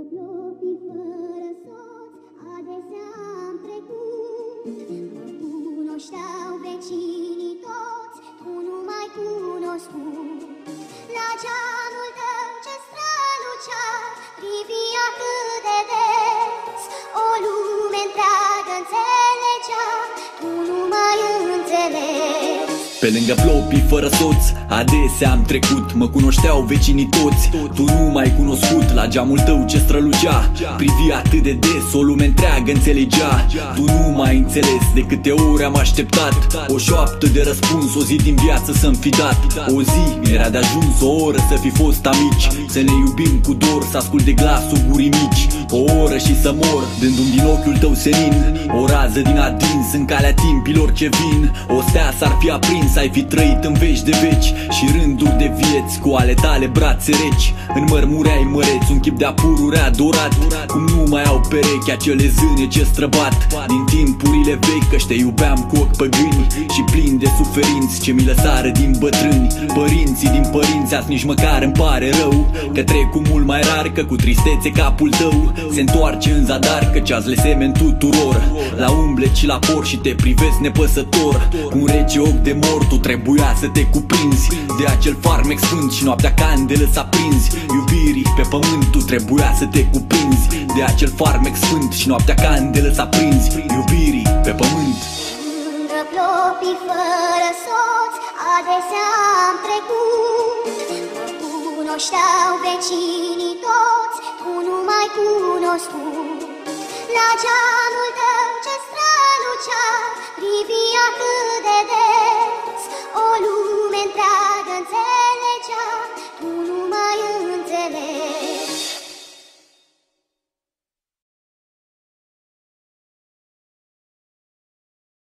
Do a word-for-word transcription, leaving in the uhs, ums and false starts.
plopi fără soț, adesea am trecut. Mă cunoșteau vecinii toți, tu nu m-ai cunoscut. La geamul tău ce strălucea, privi atât de des, o lume întreagă înțelegea, tu nu m-ai înțeles. Pe lângă plopii fără soț, adesea am trecut. Mă cunoșteau vecinii toți, tu nu m-ai cunoscut. La geamul tău ce strălucea, privi atât de des, o lume întreagă înțelegea, tu nu m-ai înțeles. De câte ori am așteptat o șoaptă de răspuns, o zi din viață să-mi fi dat. O zi era de ajuns, o oră să fi fost amici, să ne iubim cu dor, să ascult de glasul gurii mici. O oră și să mor, dându-mi din ochiul tău senin, o rază din adins în calea timpilor ce vin. O stea s-ar fi aprins, ai fi trăit în veci de veci, și rânduri de vieți cu ale tale brațe reci. Înmărmureai măreți un chip de apururea dorat, cum nu mai au perechi acele zâne ce străbat. Din timpurile vechi, căci te iubeam cu ochi păgâni și plini de suferinți ce mi lăsară din bătrâni. Părinții din părinți azi nici măcar îmi pare rău, că trec cu mult mai rar, că cu tristețe capul tău se întoarce în zadar, căci azi le semen tuturor. La umble și la por și te privesc nepăsător, cu un rece ochi de mor tu trebuia să te cuprinzi de acel farmec sfânt și noaptea candelă să aprinzi. Iubirii pe pământ tu trebuia să te cuprinzi de acel farmec sfânt și noaptea candelă să aprinzi. Iubirii pe pământ. Lângă plopii fără soț, adesea am trecut. Mă cunoșteau vecinii toți, tu nu m-ai cunoscut. La geamul tău ce strălucea, privi atât de des, o lume întreagă